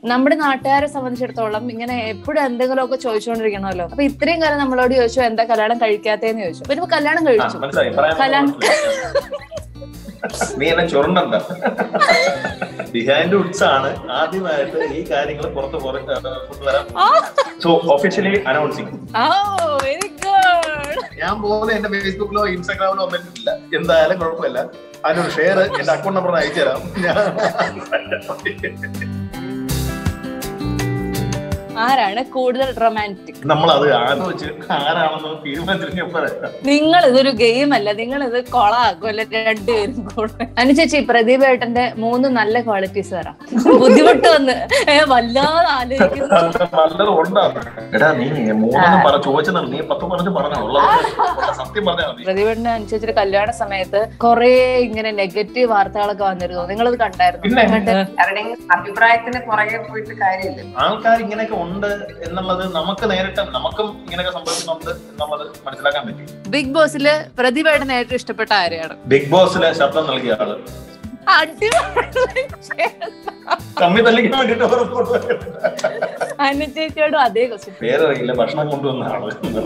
നമ്മുടെ നാട്ടുകാരെ സംബന്ധിച്ചിടത്തോളം ഇങ്ങനെ എപ്പോഴും എന്തെങ്കിലുമൊക്കെ ചോദിച്ചുകൊണ്ടിരിക്കണമല്ലോ. അപ്പൊ ഇത്രയും കാലം നമ്മളോട് ചോദിച്ചു എന്താ കല്യാണം കഴിക്കാത്തേന്ന് ചോദിച്ചു. പിന്നെ കല്യാണം കഴിച്ചു. കല്യാണം നീ എന്നെ ചുരുണ്ടണ്ട. ബിഹൈൻഡ് വുഡ്സ് ആണ് ആദ്യമായിട്ട് ഈ കാര്യങ്ങൾ പുറത്ത് കൊണ്ടുവരാൻ. So officially announcing. Very good. ഞാൻ പോലും എന്റെ ഫേസ്ബുക്കിലോ ഇൻസ്റ്റാഗ്രാമിലോ വന്നിട്ടില്ല. എന്തായാലും കുഴപ്പമില്ല. അതിനൊരു ഷെയർ എന്റെ അക്കൗണ്ട് നമ്പർ അയച്ചു തരാം. ആരാണ് കൂടുതൽ റൊമാൻറ്റിക്? നമ്മളത് ആലോചിച്ച് ആരാണെന്ന് തീരുമാനിച്ചിരിക്കും. നിങ്ങൾ ഇതൊരു ഗെയിം അല്ല, നിങ്ങൾ ഇത് കൊളാക്കും അല്ലെ രണ്ടുപേരും കൂടെ. അനുചേച്ചി, പ്രദീപ് ഏട്ടന്റെ 3 നല്ല ക്വാളിറ്റീസ് തരാം. ബുദ്ധിമുട്ട് വന്ന് വല്ലാതെ ആലോചിക്കുന്നു. പ്രദീപ് ഏട്ടന്റെ അനുചേച്ചിയുടെ കല്യാണ സമയത്ത് കൊറേ ഇങ്ങനെ നെഗറ്റീവ് വാർത്തകളൊക്കെ വന്നിരുന്നു. നിങ്ങളത് കണ്ടായിരുന്നു? അഭിപ്രായത്തിന് പുറകെ പോയിട്ട് കാര്യമില്ല. ആൾക്കാർ ഇങ്ങനെയൊക്കെ ഉണ്ട് എന്നുള്ളത് നമുക്ക് നേരിട്ട് നമുക്കും ഇങ്ങനെയൊക്കെ സംഭവിക്കുന്നുണ്ട് എന്നുള്ളത് മനസ്സിലാക്കാൻ പറ്റും. ബിഗ് ബോസില് പ്രതിഭയുടെ ഏറ്റവും ഇഷ്ടപ്പെട്ട ആരെയാണ്? ബിഗ് ബോസിലെ ശബ്ദം നൽകിയ ആള്. അനുചേച്ചിയോടും അതേ ക്വസ്റ്റ്യൻ. പേരറിയില്ല, ഭക്ഷണം കൊണ്ടുവന്ന ആള്.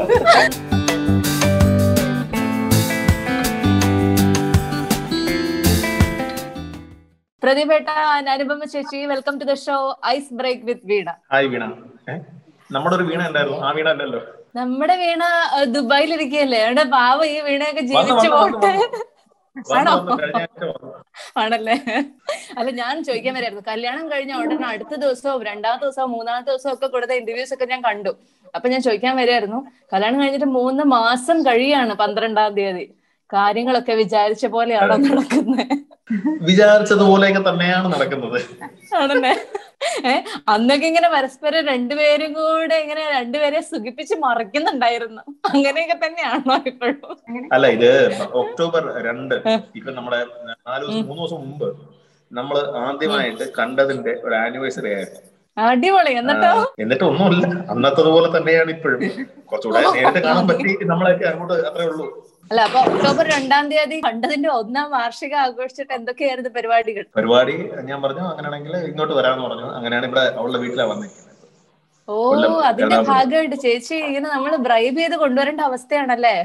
പ്രതിഭേട്ട, അനുപമ ചേച്ചി, welcome to the show ice break with Veena. Hi Veena. നമ്മുടെ ഒരു വീണ ഉണ്ടായിരുന്നു, ആ വീണ അല്ലല്ലോ. നമ്മുടെ വീണ ദുബായിലിരിക്കുകയല്ലേ? അവിടെ പാവ ഈ വീണയൊക്കെ ജീവിച്ചു പോട്ടെ. ആണോ? ആണല്ലേ? അല്ല, ഞാൻ ചോദിക്കാൻ വരായിരുന്നു. കല്യാണം കഴിഞ്ഞ ഉടനെ അടുത്ത ദിവസവും 2ാമത്തെ ദിവസവും 3ാമത്തെ ദിവസവും ഒക്കെ കൊടുത്ത ഇന്റർവ്യൂസ് ഒക്കെ ഞാൻ കണ്ടു. അപ്പൊ ഞാൻ ചോദിക്കാൻ വരായിരുന്നു, കല്യാണം കഴിഞ്ഞിട്ട് 3 മാസം കഴിയാണ് 12ാം തീയതി. കാര്യങ്ങളൊക്കെ വിചാരിച്ച പോലെയാണോ നടക്കുന്നത്? വിചാരിച്ചതുപോലെയൊക്കെ തന്നെയാണ് നടക്കുന്നത്. ആണല്ലേ? അന്നൊക്കെ ഇങ്ങനെ പരസ്പരം രണ്ടുപേരും കൂടെ ഇങ്ങനെ രണ്ടുപേരെ സുഖിപ്പിച്ച് മറിക്കുന്നുണ്ടായിരുന്നു. അങ്ങനെയൊക്കെ തന്നെയാണോ ഇപ്പോഴും? അല്ല, ഇത് ഒക്ടോബർ 2 ഇപ്പൊ നമ്മുടെ 3 ദിവസം മുമ്പ് നമ്മള് ആദ്യമായിട്ട് കണ്ടതിന്റെ ഒരു ആനിവേഴ്സറി ആയിരുന്നു. അടിപൊളി. എന്നിട്ട് ഒന്നുമില്ല, അന്നത്തതുപോലെ തന്നെയാണ് ഇപ്പോഴും. കുറച്ചുകൂടെ നേരിട്ട് കാണാൻ പറ്റി നമ്മളൊക്കെ അങ്ങോട്ട്, അത്രേ ഉള്ളൂ. അല്ല, അപ്പൊ ഒക്ടോബർ 2-ാം തീയതി കണ്ടതിന്റെ 1ാം വാർഷികം ആഘോഷിച്ചിട്ട് എന്തൊക്കെയായിരുന്നു പരിപാടികൾ? പരിപാടി ഞാൻ പറഞ്ഞു, അങ്ങനെയാണെങ്കിൽ ഇങ്ങോട്ട് വരാന്ന് പറഞ്ഞു. അങ്ങനെയാണ് ഇവിടെ അവളുടെ വീട്ടിലാണ് വന്നിരിക്കുന്നത്. ഓ, അതിന്റെ ഭാഗമായിട്ട് ചേച്ചി ഇങ്ങനെ നമ്മള് ബ്രൈബ് ചെയ്ത് കൊണ്ടുവരേണ്ട അവസ്ഥയാണല്ലേ?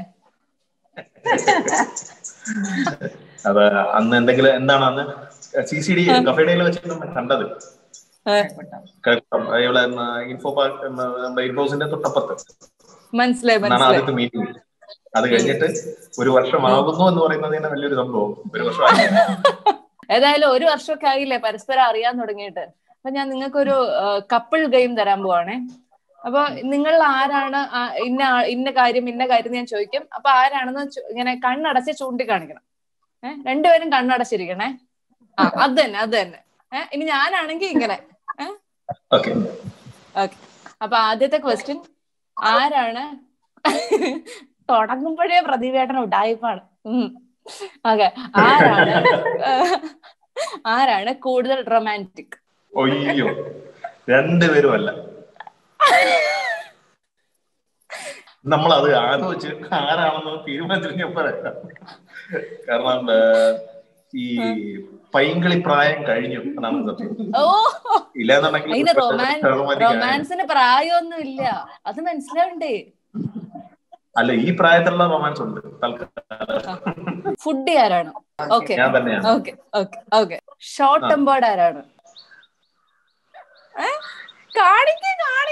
അത് അന്ന് എന്തെങ്കിലും എന്താണ് അന്ന് CCD കഫേഡയിൽ വെച്ചിട്ട് കണ്ടത്. ഇവിടെ ഇൻഫോ പാർക്ക്, നമ്മുടെ ഇൻഫോസിന്റെ തൊട്ടപ്പുറത്ത്. മനസ്സിലായി. ആദ്യത്തെ മീറ്റിംഗ്. അത് കഴിഞ്ഞിട്ട് 1 വർഷമാകുന്നു എന്ന് പറയുന്നത് തന്നെ വലിയൊരു സംഭവം. 1 വർഷം ഏതായാലും 1 വർഷമൊക്കെ ആയില്ലേ പരസ്പരം അറിയാൻ തുടങ്ങിയിട്ട്. അപ്പൊ ഞാൻ നിങ്ങൾക്കൊരു കപ്പിൾ ഗെയിം തരാൻ പോവാണേ. അപ്പൊ നിങ്ങൾ ആരാണ്, ഇന്ന കാര്യം ഞാൻ ചോദിക്കും. അപ്പൊ ആരാണെന്ന് ഇങ്ങനെ കണ്ണടച്ച് ചൂണ്ടിക്കാണിക്കണം. രണ്ടുപേരും കണ്ണടച്ചിരിക്കണേ. അത് തന്നെ. ഇനി ഞാനാണെങ്കിൽ ഇങ്ങനെ. ഓക്കെ. അപ്പൊ ആദ്യത്തെ ക്വസ്റ്റ്യൻ, ആരാണ് തുടങ്ങുമ്പോഴേ പ്രതിഭേട്ടൻ ഉഡായിപ്പാണ്. ഓക്കെ. ആരാണ് കൂടുതൽ റൊമാൻറ്റിക്? അയ്യോ, രണ്ടുപേരും അല്ല. നമ്മളത് ആലോചിച്ച് ആരാണെന്ന് തീരുമാനിച്ചിരിക്കും. കാരണം ഈ പൈങ്കളി പ്രായം കഴിഞ്ഞു എന്നാണ് സത്യം. ഇല്ലാന്നുണ്ടെങ്കിൽ റൊമാൻസിന് പ്രായമൊന്നും ഇല്ല, അത് മനസ്സിലാവണ്ടേ? അല്ല, ഈ പ്രായത്തിലുള്ള റൊമാൻസ് ഉണ്ട്. ഫുഡി ആരാണ്? ഓക്കെ. ഞാൻ തന്നെയാണ്. ഓക്കെ. ഷോർട്ട് ടെമ്പേർഡ് ആരാണ്? കാണില്ല.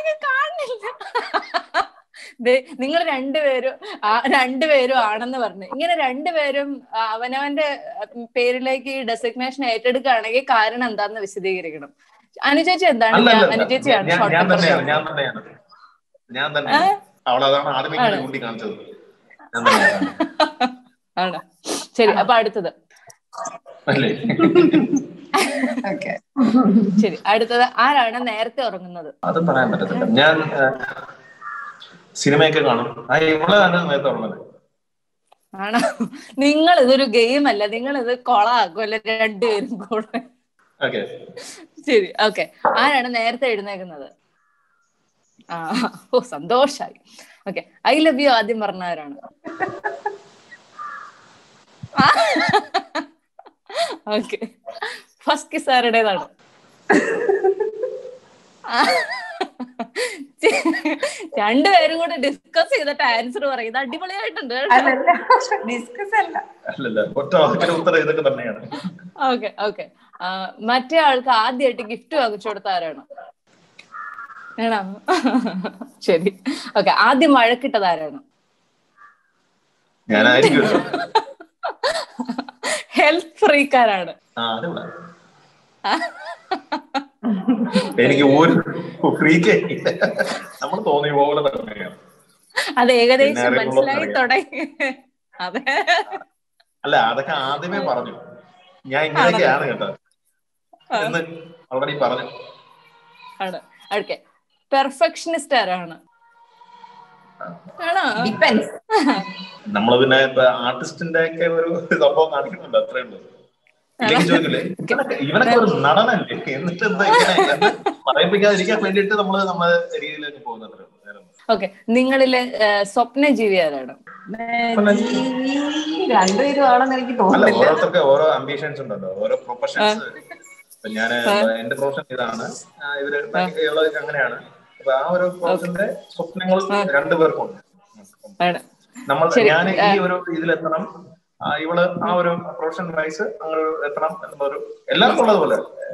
നിങ്ങൾ രണ്ടുപേരും ആണെന്ന് പറഞ്ഞു. ഇങ്ങനെ രണ്ടുപേരും അവനവന്റെ പേരിലേക്ക് ഈ ഡെസിഗ്നേഷൻ ഏറ്റെടുക്കുകയാണെങ്കിൽ കാരണം എന്താന്ന് വിശദീകരിക്കണം. അനുചേച്ചി എന്താണ്? അനുചേച്ചിയാണ് ഷോർട്ട് ടെമ്പേർഡ്. ഞാൻ തന്നെ. അവളതാണ് ആദ്യമേ ചൂണ്ടിക്കാണിച്ചത്. ആണോ? ശരി. അപ്പൊ അടുത്തത്. ശരി, അടുത്തത്. ആരാണ് നേരത്തെ ഉറങ്ങുന്നത്? അത് പറയാൻ പറ്റത്തില്ല. ഞാൻ സിനിമയൊക്കെ കാണും. ഇവളാണ് നേരത്തെ ഉറങ്ങുന്നത്. ആണോ? നിങ്ങൾ ഇതൊരു ഗെയിം അല്ല, നിങ്ങൾ ഇത് കൊളാക്കും അല്ലെ രണ്ടുപേരും കൂടെ. ശരി, ഓക്കെ. ആരാണ് നേരത്തെ എഴുന്നേക്കുന്നത്? ഓ, സന്തോഷായി. ഓക്കെ. ഐ ലവ് യു ആദ്യം പറഞ്ഞവരാണ്? ഓക്കെ. ഫസ്റ്റ് കിസ് ആരുടേതാണ്? രണ്ടുപേരും കൂടെ ഡിസ്കസ് ചെയ്തിട്ട് ആൻസർ പറയും. ഇത് അടിപൊളിയായിട്ടുണ്ട്. ഡിസ്കസ് അല്ല. Okay okay. മറ്റേ ആൾക്ക് ആദ്യമായിട്ട് ഗിഫ്റ്റ് വാങ്ങിച്ചു കൊടുത്ത ആരാണ്? ആണോ? ശരി. ഓക്കെ. ആദ്യം വഴക്കിട്ടത് ആരാണ്? ഹെൽത്ത് ഫ്രീക്കാരാണ്. എനിക്ക് ഒരു ഫ്രീക്ക് നമ്മൾ തോന്നിയ പോലെ തന്നെയാണ്. അത് ഏകദേശം മനസ്സിലായി തുടങ്ങി. അതെ. അല്ല, അതൊക്കെ ആദ്യമേ പറഞ്ഞു. ഞാൻ ഇങ്ങനെയൊക്കെയാണ് കേട്ടോ എന്ന് ഓൾറെഡി പറഞ്ഞു. ആണ്. ഓക്കെ. പെർഫെക്ഷനിസ്റ്റ് ആരാണ്? നമ്മള് പിന്നെ ഇപ്പൊ ആർട്ടിസ്റ്റിന്റെ ഒക്കെ ഒരു സംഭവം കാണിക്കുന്നുണ്ട്, അത്രേ ഉള്ളൂ. ഇല്ലെങ്കിൽ ചോദിക്കില്ലേ ഇവനൊക്കെ ഒരു നടനല്ലേ, എന്നിട്ട് എന്താ ഇങ്ങനെ പറയിപ്പിക്കാതിരിക്കാൻ വേണ്ടിട്ട് നമ്മള് നമ്മുടെ രീതിയിലേക്ക് പോകുന്നത്. ഓക്കെ. നിങ്ങളിലെ സ്വപ്നജീവി ആരാണ്? രണ്ടുപേരും ആണെന്ന് എനിക്ക് തോന്നുന്നില്ല. ഓരോരുത്തർക്ക് ഓരോ അംബിഷൻസ് ഉണ്ടല്ലോ, ഓരോ പ്രൊഫഷൻസ്. ഇപ്പൊ ഞാൻ എന്റെ പ്രൊഫഷൻ ഇതാണ്, ഇവര് അങ്ങനെയാണ്. അപ്പൊ ആ ഒരു പ്രൊഫഷന്റെ സ്വപ്നങ്ങൾ രണ്ടുപേർക്കുണ്ട്. ഞാൻ ഈ ഒരു ഇതിലെത്തണം, ഇവള് ആ ഒരു പ്രൊഫഷൻ വൈസ് അങ്ങനെ എത്തണം എന്നൊരു എല്ലാവർക്കും ഉള്ളതുപോലെ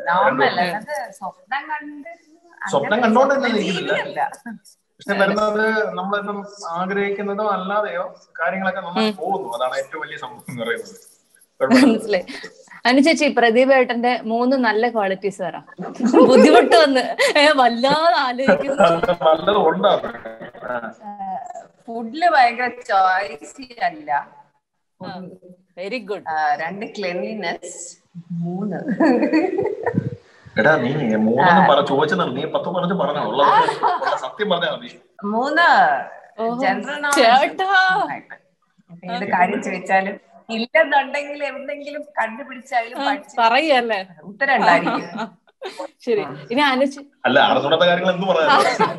സ്വപ്നം കണ്ടോണ്ട് തന്നെ ഇരിക്കുന്നില്ല. പക്ഷെ വരുന്നത് നമ്മളിപ്പം ആഗ്രഹിക്കുന്നതോ അല്ലാതെയോ കാര്യങ്ങളൊക്കെ നന്നായി പോകുന്നു. അതാണ് ഏറ്റവും വലിയ സംഭവം എന്ന് പറയുന്നത്. മനസ്സിലായി. അനുചേച്ചി, പ്രദീപേട്ടന്റെ 3 നല്ല ക്വാളിറ്റീസ് പറ. ബുദ്ധിമുട്ട് വന്ന് വല്ലാതെ ആലോചിക്കുന്നു. ഫുഡില് ഭയങ്കര ചോയ്സി അല്ല. Very good. 2 ക്ലെൻലിനെസ്. 3 എടാ നീ 3 ചോദിച്ചതാണ്, നീ 10 പറഞ്ഞ് പറഞ്ഞോ. സത്യം പറഞ്ഞാ മതി. 3 ജനറൽ നോളജ്. ഏത് കാര്യം ചോദിച്ചാലും ഇല്ലെന്നുണ്ടെങ്കിൽ എന്തെങ്കിലും കണ്ടുപിടിച്ചാലും പറയല്ലേ ഉത്തരം ഉണ്ടായിരിക്കും. ശരി. ഇനി അല്ല, അറിഞ്ഞൂടാത്ത കാര്യങ്ങൾ എന്ത് പറയാ.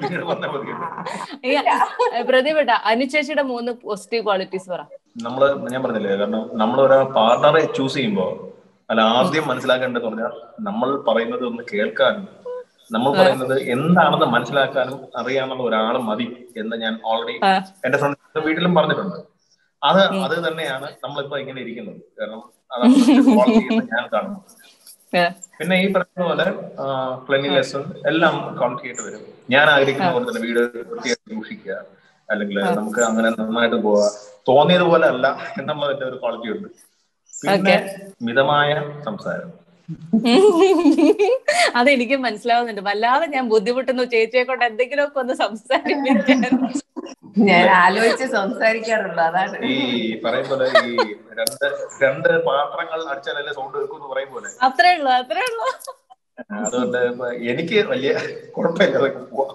പ്രതിപേട്ട അനുചേച്ചിയുടെ 3 പോസിറ്റീവ് ക്വാളിറ്റീസ് പറ. ഞാൻ പറഞ്ഞില്ലേ, കാരണം നമ്മളൊരു പാർട്ണറെ ചൂസ് ചെയ്യുമ്പോ അല്ല ആദ്യം മനസ്സിലാക്കേണ്ടത് പറഞ്ഞാൽ നമ്മൾ പറയുന്നത് ഒന്ന് കേൾക്കാനും നമ്മൾ പറയുന്നത് എന്താണെന്ന് മനസ്സിലാക്കാനും അറിയാവുന്ന ഒരാൾ മതി എന്ന് ഞാൻ ഓൾറെഡി എന്റെ ഫ്രണ്ട് വീട്ടിലും പറഞ്ഞിട്ടുണ്ട്. അത് തന്നെയാണ് നമ്മളിപ്പോ ഇങ്ങനെ ഇരിക്കുന്നത്. കാരണം അതാണ് ഞാൻ കാണുന്നത്. പിന്നെ ഈ പറയുന്ന പോലെ ക്ലീൻലിനെസ് എല്ലാം കോൺട്രിബ്യൂട്ട് വരും. ഞാൻ ആഗ്രഹിക്കുന്ന പോലെ തന്നെ വീട് വൃത്തിയായിട്ട് സൂക്ഷിക്കുക, അല്ലെങ്കിൽ നമുക്ക് അങ്ങനെ നന്നായിട്ട് പോവുക, തോന്നിയതുപോലെ അല്ല എന്നുള്ളതിന്റെ ഒരു ക്വാളിറ്റി ഉണ്ട്. പിന്നെ മിതമായ സംസാരം. അതെനിക്ക് മനസ്സിലാവുന്നുണ്ട്. വല്ലാതെ ഞാൻ ബുദ്ധിമുട്ടുന്നു ചേച്ചിയെ കൊണ്ട് എന്തെങ്കിലുമൊക്കെ ഒന്ന് സംസാരിക്കാൻ. ഞാൻ ആലോചിച്ച് സംസാരിക്കാറുള്ളൂ. അതാണ് ഈ പറയും പോലെ ഈ രണ്ട് പാത്രങ്ങൾ അടിച്ചാലല്ലേ സൗണ്ട് വെക്കും എന്ന് പറയും പോലെ. അത്രേ ഉള്ളൂ. അതുകൊണ്ട് എനിക്ക് വലിയ കുഴപ്പമില്ല.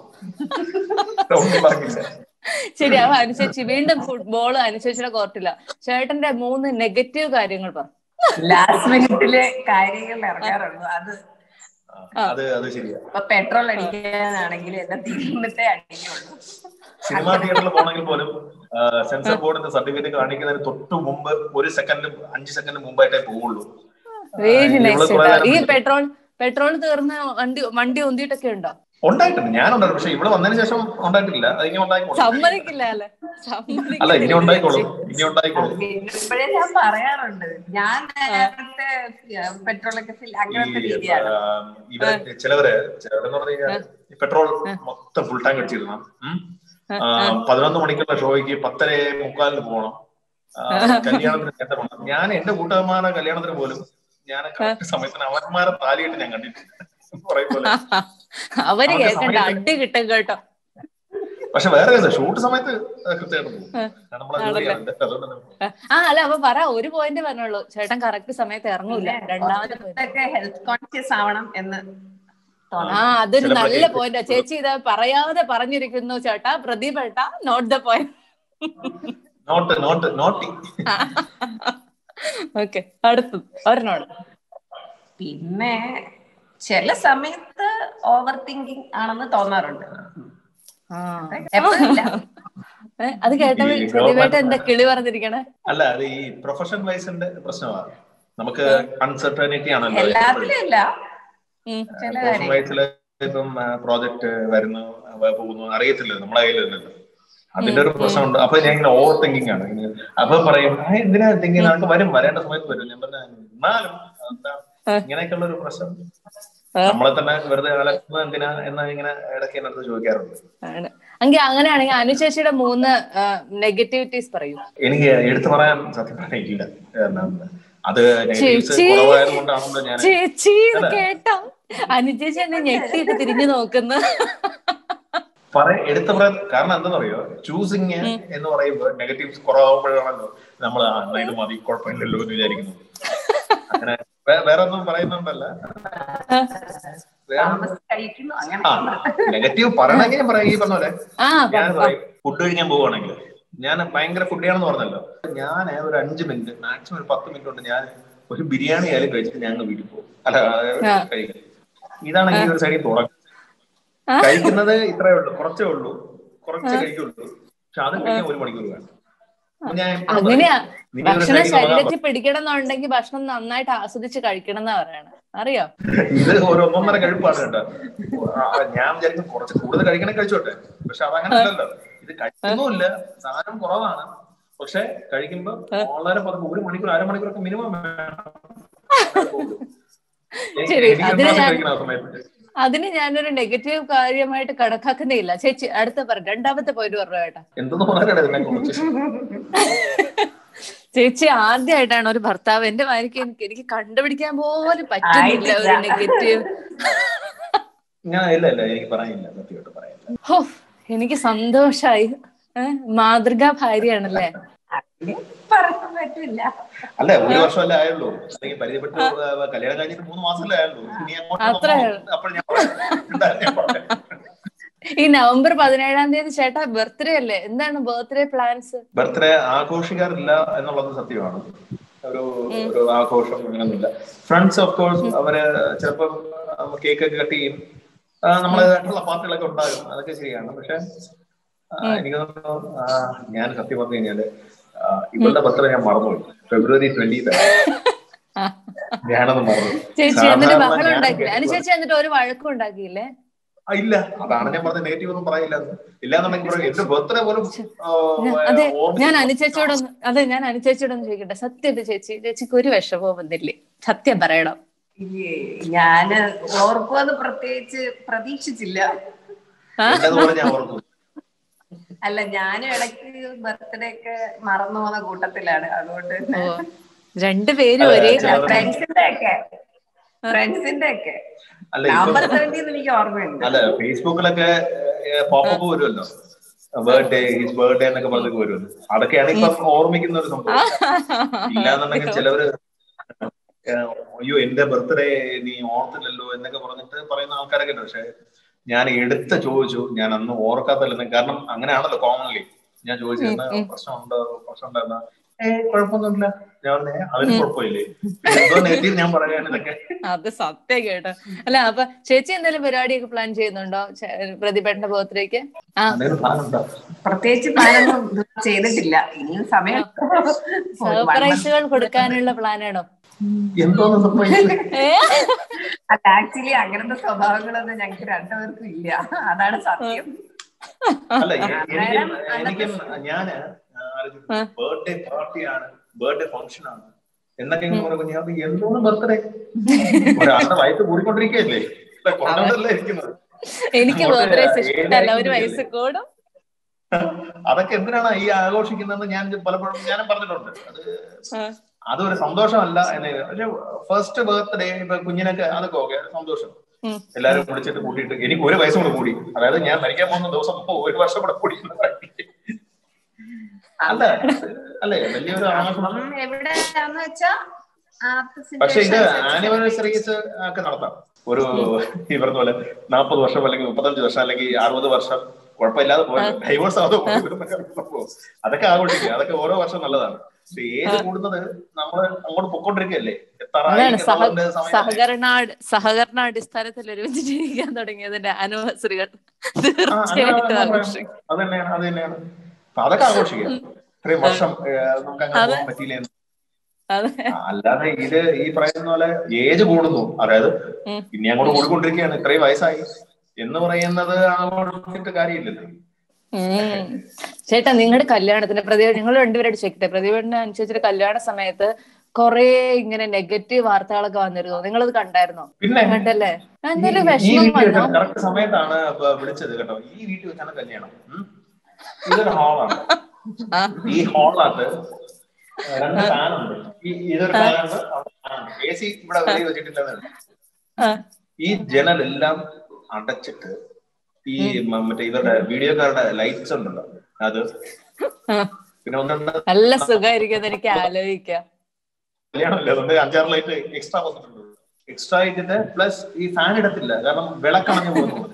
ശരി. അവ അനുസരിച്ച് വീണ്ടും ഫുട്ബോൾ അനുസരിച്ചുള്ള കോർട്ടില്ല. ചേട്ടന്റെ 3 നെഗറ്റീവ് കാര്യങ്ങൾ പറ. ലാസ്റ്റ് മിനിറ്റിലെ കാര്യങ്ങൾ ഇറങ്ങാറുള്ളൂ. അത് ശരിയാ. ഇപ്പൊ പെട്രോൾ അടിക്കാനാണെങ്കിൽ എന്റെ തീരുമ്പത്തെ അടിക്കുള്ളൂ. സിനിമാ തിയേറ്ററിൽ പോകണമെങ്കിൽ പോലും സെൻസർ ബോർഡിന്റെ സർട്ടിഫിക്കറ്റ് കാണിക്കുന്നതിന് തൊട്ട് മുമ്പ് 1 സെക്കൻഡ് 5 സെക്കൻഡ് മുമ്പായിട്ടേ പോവുള്ളൂ. Very nice. ഈ പെട്രോൾ തീർന്ന് വണ്ടി ഒന്തിയിട്ടൊക്കെ ഉണ്ടോ? ഉണ്ടായിട്ടുണ്ട്, ഞാനുണ്ടായിരുന്നു. പക്ഷെ ഇവിടെ വന്നതിന് ശേഷം ഉണ്ടായിട്ടില്ല. അത് ഇനി ഉണ്ടായിക്കോളും. സമ്മതിക്കില്ല. അല്ല, ഇനി ഉണ്ടായിക്കോളും. ഇപ്പോഴേ ഞാൻ പറയാറുണ്ട്, ഞാൻ നേരത്തെ പെട്രോളൊക്കെ അങ്ങനത്തെ രീതിയാണ്. ചിലവരെന്ന് പറഞ്ഞു കഴിഞ്ഞാൽ പെട്രോൾ മൊത്തം ഫുൾ ടാങ്ക് അടിച്ചിരുന്നു. 11 മണിക്കുള്ള ഷോയ്ക്ക് 10:45 പോകണം. കല്യാണത്തിന് നേരത്തെ പോകണം. ഞാൻ എന്റെ കൂട്ടുകാരന്മാരുടെ കല്യാണത്തിന് പോലും ഞാൻ സമയത്തിന് അവന്മാരെ താലിയിട്ട് ഞാൻ കണ്ടിട്ടുണ്ട്. അവര് കേൾക്കണ്ട, അടി കിട്ടും കേട്ടോ. പക്ഷെ വേറെ ഷൂട്ട് സമയത്ത് അല്ല, അപ്പൊ പറ, ഒരു പോയിന്റ് പറഞ്ഞോളൂ. ചേട്ടൻ കറക്റ്റ് സമയത്ത് ഇറങ്ങൂല. രണ്ടാമത്തെ ഹെൽത്ത് കോൺഷ്യസ് ആവണം എന്ന്. അതൊരു നല്ല പോയിന്റാ ചേച്ചി. ഇത് പറയാതെ പറഞ്ഞിരിക്കുന്നു ചേട്ടാ. പ്രദീപേട്ട നോട്ട് ദ പോയിന്റ്. ഓക്കെ, അടുത്ത് ഒരെണ്ണോട്. പിന്നെ ചില സമയത്ത് ഓവർ തിങ്കിങ് ആണെന്ന് തോന്നാറുണ്ട്. അത് കേട്ടപ്പോൾ പ്രതിപേട്ട എന്താ കിളി പറഞ്ഞിരിക്കണേ? അല്ല, അത് ഈ പ്രൊഫഷൻ വൈസിന്റെ പ്രശ്നമാണ്. നമുക്ക് അൺസർട്ടനിറ്റി ആണല്ലോ. എല്ലാത്തിലും ഇല്ല. പ്രൊഫഷൻ വൈസില് ഇപ്പം പ്രോജക്റ്റ് വരുന്നു പോകുന്നു അറിയത്തില്ല, നമ്മളെ കയ്യിലല്ലല്ലോ. അതിന്റെ ഒരു പ്രശ്നമുണ്ട്. അപ്പൊ ഞാൻ ഇങ്ങനെ ഓവർ തിങ്കിങ് ആണ്. അപ്പൊ പറയും എന്തിനാ തിങ്കിങ്, നമുക്ക് വരേണ്ട സമയത്ത് വരും. ഞാൻ പറഞ്ഞ എന്നാലും ഇങ്ങനെയൊക്കെയുള്ള ഒരു പ്രശ്നം നമ്മളെ തന്നെ വെറുതെ അലക്കുന്നത് എന്തിനാ എന്ന് ഇങ്ങനെ ഇടയ്ക്ക് എന്റെ അടുത്ത് ചോദിക്കാറുണ്ട്. അങ്ങനെയാണെങ്കിൽ അനുചേച്ചിയുടെ 3 നെഗറ്റിവിറ്റീസ് പറയൂ. എനിക്ക് എടുത്തു പറയാൻ സത്യം പറഞ്ഞില്ല. അത് നെഗറ്റീവ്സ് കുറവായത് കൊണ്ടാണല്ലോ ഞാൻ കേട്ടോ. അനുചേച്ചി എന്നെ ഞെട്ടിയിട്ട് തിരിഞ്ഞു നോക്കുന്നു. എടുത്ത പറയാൻ കാരണം എന്താണെന്ന് അറിയോ, ചൂസിങ് എന്ന് പറയുമ്പോൾ നെഗറ്റീവ്സ് കുറവാകുമ്പോഴാണല്ലോ നമ്മൾ ഇത് മതി കുഴപ്പമില്ലല്ലോ എന്ന് വിചാരിക്കുന്നത്. അങ്ങനെ വേറെ ഒന്നും പറയുന്നുണ്ടല്ല. നെഗറ്റീവ് പറയണമെങ്കിൽ ഞാൻ പറയാം, ഈ പറഞ്ഞ പോലെ ഞാൻ പറയും ഫുഡ് കഴിക്കാൻ പോവുകയാണെങ്കിൽ ഞാൻ ഭയങ്കര ഫുഡിയാണെന്ന് പറഞ്ഞല്ലോ, ഞാൻ ഒരു 5 മിനിറ്റ് മാക്സിമം ഒരു 10 മിനിറ്റ് കൊണ്ട് ഞാൻ ഒരു ബിരിയാണി ആയാലും കഴിച്ചിട്ട് ഞങ്ങൾ വീട്ടിൽ പോകും. അല്ല കഴിക്കും. ഇതാണ് ഈ ഒരു സൈഡിൽ തുടക്കം. കഴിക്കുന്നത് ഇത്രയേ ഉള്ളൂ, കുറച്ചേ ഉള്ളൂ, കുറച്ച് കഴിക്കുള്ളൂ. പക്ഷെ അത് കഴിഞ്ഞാൽ 1 മണിക്കൂർ വേണം. അങ്ങനെയാ ഭക്ഷണം ശരീരത്തിൽ പിടിക്കണം എന്നുണ്ടെങ്കിൽ ഭക്ഷണം നന്നായിട്ട് ആസ്വദിച്ച് കഴിക്കണം എന്നാ പറയണത്, അറിയോ? ഇത് ഒരു 1.5 കഴിപ്പാണ് കേട്ടോ. ഞാൻ വിചാരിക്കും കുറച്ച് കൂടുതൽ കഴിക്കണേ കഴിച്ചോട്ടെ, പക്ഷെ അതങ്ങനെ അല്ലല്ലോ. ഇത് കഴിക്കുന്നുമില്ല, സാധനം കുറവാണ്, പക്ഷെ കഴിക്കുമ്പോ വളരെ 1 മണിക്കൂർ 1/2 മണിക്കൂറൊക്കെ മിനിമം വേണം. അതിന് ഞാനൊരു നെഗറ്റീവ് കാര്യമായിട്ട് കണക്കാക്കുന്നേയില്ല. ചേച്ചി അടുത്ത രണ്ടാമത്തെ പോയിന്റ് പറഞ്ഞു കേട്ടാ. ചേച്ചി ആദ്യമായിട്ടാണ് ഒരു ഭർത്താവ് എന്റെ മാരിക്ക് എനിക്ക് കണ്ടുപിടിക്കാൻ പോലും പറ്റുന്നില്ല ഒരു നെഗറ്റീവ്. എനിക്ക് സന്തോഷായി. മാതൃകാ ഭാര്യയാണല്ലേ? പറ്റില്ല. അല്ല 1 വർഷമല്ലേ ആയുള്ളൂ, പരിചയപ്പെട്ടു കല്യാണം കഴിഞ്ഞിട്ട് 3 മാസമല്ലേ ആയുള്ളൂ. ഈ നവംബർ 17 ചേട്ടാ ബർത്ത്ഡേ അല്ലേ? എന്താണ് ബർത്ത്ഡേ പ്ലാൻസ്? ബർത്ത്ഡേ ആഘോഷിക്കാറില്ല എന്നുള്ളത് സത്യമാണ്. ഒരു ആഘോഷം അങ്ങനെയൊന്നുമില്ല. ഫ്രണ്ട്സ് ഓഫ് കോഴ്സ് അവര് ചിലപ്പോ കേക്ക് ഒക്കെ കട്ട് ചെയ്യും, നമ്മളേതായിട്ടുള്ള പാർട്ടികളൊക്കെ ഉണ്ടാകും, അതൊക്കെ ശരിയാണ്. പക്ഷെ എനിക്ക് തോന്നുന്നു ഞാൻ സത്യം പറഞ്ഞു കഴിഞ്ഞാല് ഇവളുടെ ബർത്ത്ഡേ ഞാൻ മറന്നുപോയി. February 20th ഞാനത് മറന്നു. ചേച്ചി എന്നിട്ട് ബഹളം ഉണ്ടാക്കിയില്ലേ? അനുചേച്ചി എന്നിട്ട് ഒരു വഴക്കും ഉണ്ടാക്കിയില്ലേ? ഇല്ല, അതാണ് ഞാൻ പറഞ്ഞ നെഗറ്റീവ് ഒന്നും പറയില്ല. ഇല്ലാന്നുണ്ടെങ്കിൽ എന്റെ ബർത്ത്ഡേ പോലും. അതെ, ഞാൻ അനുചേച്ചിയോടൊന്ന് ചോദിക്കട്ടെ, സത്യമായിട്ട് ചേച്ചിക്ക് ഒരു വിഷമവും വന്നില്ലേ? സത്യം പറയണം. ഞാന് ഓർക്കുമെന്ന് പ്രത്യേകിച്ച് പ്രതീക്ഷിച്ചില്ല. അല്ല, ഞാനും ഇടയ്ക്ക് ബർത്ത്ഡേ ഒക്കെ മറന്നു പോകുന്ന കൂട്ടത്തിലാണ്. അതുകൊണ്ട് രണ്ടുപേരും ഒരേ ഫ്രണ്ട്സിന്റെ ഒക്കെ നവംബർ 17 എനിക്ക് ഓർമ്മയുണ്ട്. അല്ല, ഫേസ്ബുക്കിലൊക്കെ പോപ്പപ്പ് വരുമല്ലോ, ബർത്ത്ഡേ ഹിസ് ബർത്ത്ഡേ എന്നൊക്കെ പറഞ്ഞൊക്കെ വരുമല്ലോ. അതൊക്കെയാണ് ഇപ്പൊ ഓർമ്മിക്കുന്ന ഒരു സംഭവം. ഇല്ലാന്നുണ്ടെങ്കിൽ ചിലവര് അയ്യോ എന്റെ ബർത്ത്ഡേ നീ ഓർത്തില്ലല്ലോ എന്നൊക്കെ പറഞ്ഞിട്ട് പറയുന്ന ആൾക്കാരൊക്കെ ഉണ്ട്. പക്ഷെ ഞാൻ ചോദിച്ചു, ഞാൻ അന്ന് ഓർക്കാത്തല്ലെന്ന്. കാരണം അങ്ങനെയാണല്ലോ കോമൺലി. ഞാൻ ചോദിച്ചിരുന്ന പ്രശ്നം ഉണ്ടായിരുന്ന കുഴപ്പമൊന്നുമില്ല, ഞാൻ അതിന് കുഴപ്പമില്ലേ, എന്തോ നെഗറ്റീവ് ഞാൻ പറയാൻ ഇതൊക്കെ. അത് സത്യം കേട്ടോ. അല്ല, അപ്പൊ ചേച്ചി എന്തെങ്കിലും പരിപാടിയൊക്കെ പ്ലാൻ ചെയ്യുന്നുണ്ടോ പ്രതിഭയുടെ ബർത്ത്ഡേക്ക്? പ്രത്യേകിച്ച് പ്ലാനൊന്നും ചെയ്തിട്ടില്ല. ഇനിയും സമയം. സർപ്രൈസുകൾ കൊടുക്കാനുള്ള പ്ലാനാണോ? അല്ല, ആക്ച്വലി അങ്ങനത്തെ സ്വഭാവങ്ങളൊന്നും ഞങ്ങൾക്ക് രണ്ടുപേർക്കും ഇല്ല, അതാണ് സത്യം. അല്ല, എനിക്കും ഞാന് ബർത്ത്ഡേ പാർട്ടിയാണ്, ബർത്ത്ഡേ ഫംഗ്ഷൻ ആണ് എന്നൊക്കെ ഞാൻ എന്തോന്നും ബർത്ത്ഡേ, ഒരാളുടെ വയസ്സ് കൂടിക്കൊണ്ടിരിക്കുകയല്ലേ, കൊണ്ടല്ലേ ഇരിക്കുന്നത്. എനിക്ക് ഒരു വയസ്സ് കൂടും. അതൊക്കെ എന്തിനാണ് ഈ ആഘോഷിക്കുന്നതെന്ന് ഞാൻ പലപ്പോഴും ഞാനും പറഞ്ഞിട്ടുണ്ട്. അതൊരു സന്തോഷമല്ല എന്ന്. പക്ഷെ ഫസ്റ്റ് ബർത്ത്ഡേ ഇപ്പൊ കുഞ്ഞിനൊക്കെ അതൊക്കെ ഓക്കെ, സന്തോഷം. എല്ലാരും വിളിച്ചിട്ട് കൂട്ടിയിട്ട് എനിക്ക് 1 വയസ്സും കൂടെ കൂടി, അതായത് ഞാൻ മരിക്കാൻ പോകുന്ന ദിവസം 1 വർഷം കൂടെ കൂടി. അല്ല അല്ലേ, വലിയൊരു ആഘോഷം. പക്ഷെ ഇത് ആനിവേഴ്സറീസ് ഒക്കെ നടത്താം. ഒരു ഈ പറഞ്ഞ പോലെ 40 വർഷം അല്ലെങ്കിൽ 35 വർഷം അല്ലെങ്കിൽ 60 വർഷം കുഴപ്പമില്ലാതെ പോയല്ലോ. ഡൈവേഴ്സ് അതൊക്കെ ആഘോഷിക്കുക, അതൊക്കെ ഓരോ വർഷം നല്ലതാണ്. ഏജ് കൂടുന്നത് നമ്മള് അങ്ങോട്ട് പൊക്കോണ്ടിരിക്കുകയല്ലേ. സഹകരണ അടിസ്ഥാനത്തിൽ ഒരുമിച്ച് ജീവിക്കാൻ തുടങ്ങിയതിന്റെ ആനിവേഴ്സറികൾ തീർച്ചയായിട്ടും ആഘോഷിക്കും. അത് തന്നെയാണ്. അതൊക്കെ ആഘോഷിക്കുക. ഇത്രയും വർഷം നമുക്ക് അങ്ങനെ പോകാൻ പറ്റിയില്ല. അല്ലാതെ ഇത് ഈ പറയുന്ന പോലെ ഏജ് കൂടുന്നു, അതായത് ഇനി അങ്ങോട്ട് കൂടിക്കൊണ്ടിരിക്കുകയാണ്, ഇത്രയും വയസ്സായി, എന്ന് പറയുന്നത് കൊടുത്തിട്ട് കാര്യമില്ലല്ലോ. ചേട്ടാ, നിങ്ങളുടെ കല്യാണത്തിന് നിങ്ങൾ രണ്ടുപേരായിട്ട് ചോദിക്കട്ടെ, പ്രതിഭയുടെ അനുസരിച്ചിട്ട് കല്യാണ സമയത്ത് കൊറേ ഇങ്ങനെ നെഗറ്റീവ് വാർത്തകളൊക്കെ വന്നിരുന്നു, നിങ്ങളത് കണ്ടായിരുന്നോ? പിന്നെ കണ്ടല്ലേ? എന്തെങ്കിലും ഈ വിഷമം വീട്ടിൽ വന്നോ? കറക്റ്റ് സമയത്താണ് വിളിച്ചത് കേട്ടോ. ഈ വീട്ടിൽ വെച്ചാണ് കല്യാണം. ഇതൊരു ഹാളാണ്. ഈ ഹാളിനകത്ത് 2 ഫാനുണ്ട്. ഇതൊരു ഫാനുണ്ട്, AC ഇവിടെ വെളിയിൽ വെച്ചിട്ടില്ലെന്നുണ്ട്. ഈ ജനലെല്ലാം അടച്ചിട്ട് ഈ മറ്റേ ഇവരുടെ വീഡിയോക്കാരുടെ ലൈറ്റ്സ് ഉണ്ടല്ലോ അത്, പിന്നെ നല്ല സുഖമായിരിക്കും എനിക്ക് ആലോചിക്കാം. കല്യാണമല്ലേ, അതുകൊണ്ട് 5-6 ലൈറ്റ് എക്സ്ട്രാ വന്നിട്ടുണ്ട്. എക്സ്ട്രാ ഇട്ടിട്ട് പ്ലസ് ഈ ഫാൻ ഇടത്തില്ല, കാരണം വിളക്കണഞ്ഞു പോകുന്നു.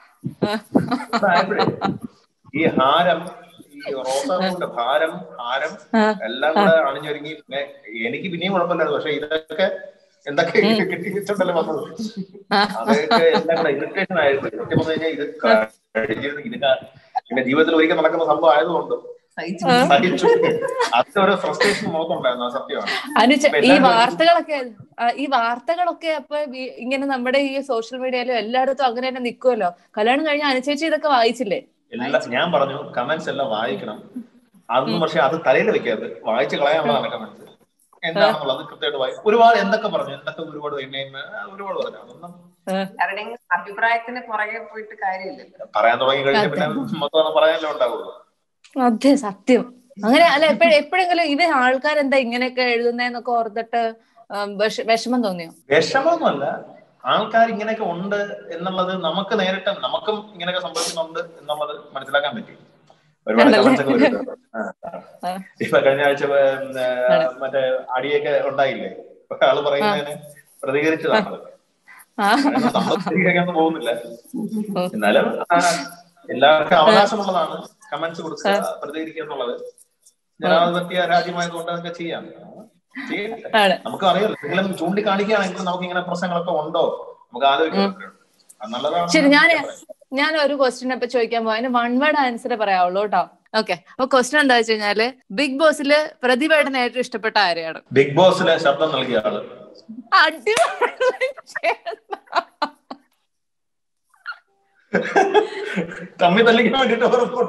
ഈ ഹാരം, ഈ റോസാപ്പൂവിന്റെ ഹാരം എല്ലാം കൂടെ അണിഞ്ഞൊരുങ്ങി. എനിക്ക് പിന്നെയും കുഴപ്പമില്ലായിരുന്നു, പക്ഷെ ഇതൊക്കെ എന്തൊക്കെ കെട്ടിവെച്ചോണ്ടല്ലേ വന്നത്. അതൊക്കെ എല്ലാം കൂടെ ഇറിറ്റേഷൻ ആയിരുന്നു. സത്യം പറഞ്ഞു കഴിഞ്ഞാൽ ഇത് പിന്നെ ജീവിതത്തിൽ ഒരിക്കൽ നടക്കുന്ന സംഭവം ആയതുകൊണ്ട് സഹിച്ചു. അത്ര ഒരു ഫ്രസ്ട്രേഷൻ മുഖത്തുണ്ടായിരുന്നു, സത്യമാണ്. ഈ വാർത്തകളൊക്കെ അപ്പൊ ഇങ്ങനെ നമ്മുടെ ഈ സോഷ്യൽ മീഡിയയിലും എല്ലായിടത്തും അങ്ങനെ തന്നെ നിൽക്കുമല്ലോ. കല്യാണം കഴിഞ്ഞ അനുസരിച്ച് ഇതൊക്കെ വായിച്ചില്ലേ? ഞാൻ പറഞ്ഞു കമന്റ്സ് എല്ലാം വായിക്കണം, അതൊന്നും പക്ഷെ അത് തലയിൽ വെക്കരുത്, വായിച്ച് കളയാനുള്ളതാണ് കമന്റ്സ്. എന്താണെന്നുള്ളത് കൃത്യമായിട്ട് വായിക്കും. ഒരുപാട് എന്തൊക്കെ പറഞ്ഞു, ഒരുപാട് പറഞ്ഞു. അതൊന്നും അഭിപ്രായത്തിന് പുറകെ പോയിട്ട് കാര്യമില്ല. പറയാൻ തുടങ്ങി കഴിഞ്ഞാൽ പിന്നെ മൊത്തം പറയാനല്ലേ ഉണ്ടാവുള്ളൂ. അതെ, സത്യം. അങ്ങനെ അല്ല, എപ്പോഴെങ്കിലും ഇത് ആൾക്കാരെന്താ ഇങ്ങനെയൊക്കെ എഴുതുന്നതെന്നൊക്കെ ഓർത്തിട്ട് വിഷമം തോന്നിയോ? വിഷമമൊന്നുമല്ല, ആൾക്കാർ ഇങ്ങനെയൊക്കെ ഉണ്ട് എന്നുള്ളത് നമുക്ക് നേരിട്ട് നമുക്കും ഇങ്ങനെയൊക്കെ സംഭവിക്കുന്നുണ്ട് എന്നുള്ളത് മനസ്സിലാക്കാൻ പറ്റി. ഒരുപാട് കമന്റ്സ് ഒക്കെ വരും. ഇപ്പൊ കഴിഞ്ഞ ആഴ്ച മറ്റേ അടിയൊക്കെ ഉണ്ടായില്ലേ, ആള് പറയുന്നതിന് പ്രതികരിച്ചതാണ്. നമ്മൾ പ്രതികരിക്കാൻ പോകുന്നില്ല, എന്നാലും എല്ലാവർക്കും അവകാശമുള്ളതാണ് കമന്റ്സ് കൊടുക്കുക, പ്രതികരിക്കുക എന്നുള്ളത്. ജനാധിപത്യ രാജ്യമായതുകൊണ്ട് അതൊക്കെ ചെയ്യാം. നമുക്ക് അറിയാലോ, എന്തെങ്കിലും ചൂണ്ടിക്കാണിക്കുകയാണെങ്കിൽ നമുക്ക് ഇങ്ങനെ പ്രശ്നങ്ങളൊക്കെ ഉണ്ടോ നമുക്ക് ആലോചിക്കാം. ശരി, ഞാൻ ഒരു ക്വസ്റ്റ്യൻ ഇപ്പൊ ചോദിക്കാൻ പോവാ. അതിന് 1 വേർഡ് ആൻസർ പറയാവുള്ളൂ കേട്ടോ. ഓക്കെ, അപ്പൊ ക്വസ്റ്റ്യൻ എന്താ വെച്ച് കഴിഞ്ഞാല്, ബിഗ് ബോസില് പ്രതിഭയുടെ ഏറ്റവും ഇഷ്ടപ്പെട്ട ആരെയാണ്? ബിഗ് ബോസിലെ ശബ്ദം നൽകിയ ആള്. തമ്മി തല്ലിക്കാൻ വേണ്ടിട്ട്